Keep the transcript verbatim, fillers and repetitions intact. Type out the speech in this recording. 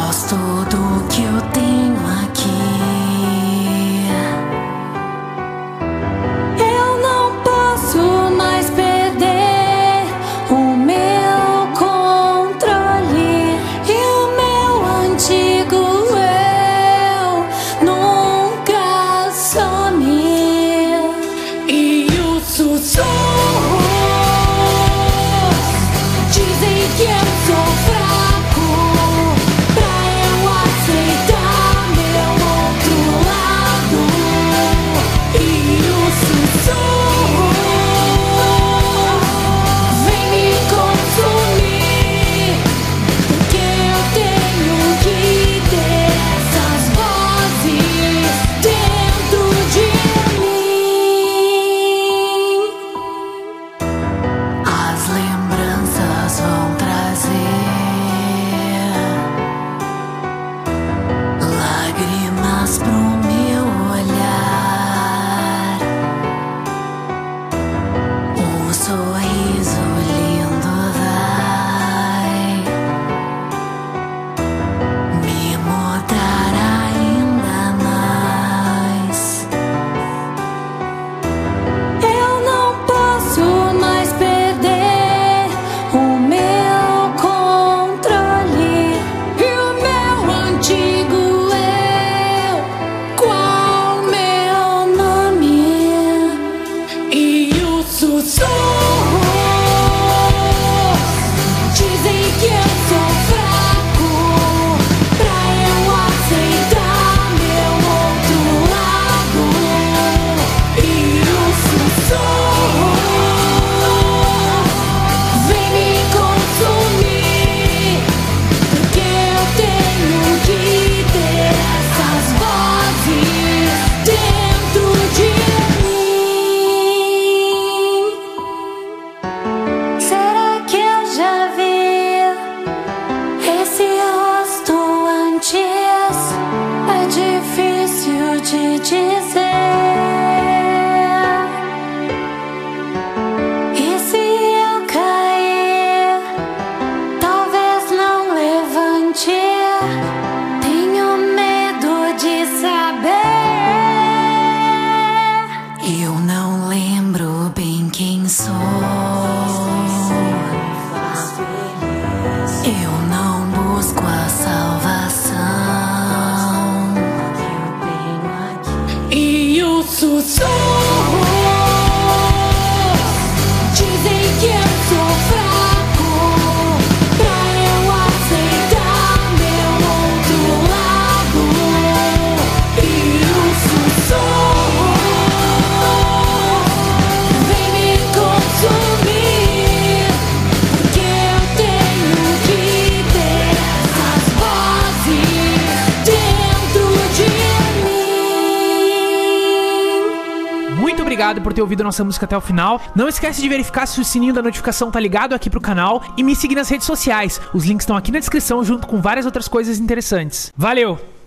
gosto do que eu tenho aqui. Eu não posso mais perder o meu controle e o meu antigo eu nunca some. E o sussurro dizem que eu sou fraco pra eu aceitar meu outro lado. E o sussurro vem me consumir, porque eu tenho que ter essas vozes dentro de mim. As lembranças vão trazer lágrimas pro meu olhar, um sorriso lindo vai me mudar ainda mais. Eu não posso mais perder o meu controle e o meu antigo eu. Qual meu nome? E o sussurro dizem que eu sou fraco pra eu aceitar meu outro lado. E o sussurro vem me consumir, porque eu tenho que ter essas vozes dentro de mim. Será que eu já vi esse rosto antes? É difícil de dizer. E se eu cair, talvez não levante. Tenho medo de saber. Eu não lembro bem quem sou. Eu não busco a salvação. E o sussurro dizem que eu sou fraco pra eu aceitar meu outro lado. E o sussurro vem me consumir, porque eu tenho que ter essas vozes dentro de mim. Muito obrigado por ter ouvido nossa música até o final. Não esquece de verificar se o sininho da notificação tá ligado aqui pro canal e me seguir nas redes sociais. Os links estão aqui na descrição junto com várias outras coisas interessantes. Valeu!